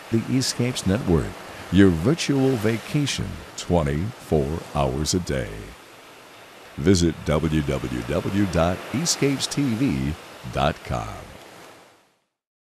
The Eastcapes Network, your virtual vacation 24 hours a day. Visit www.eastcapestv.com.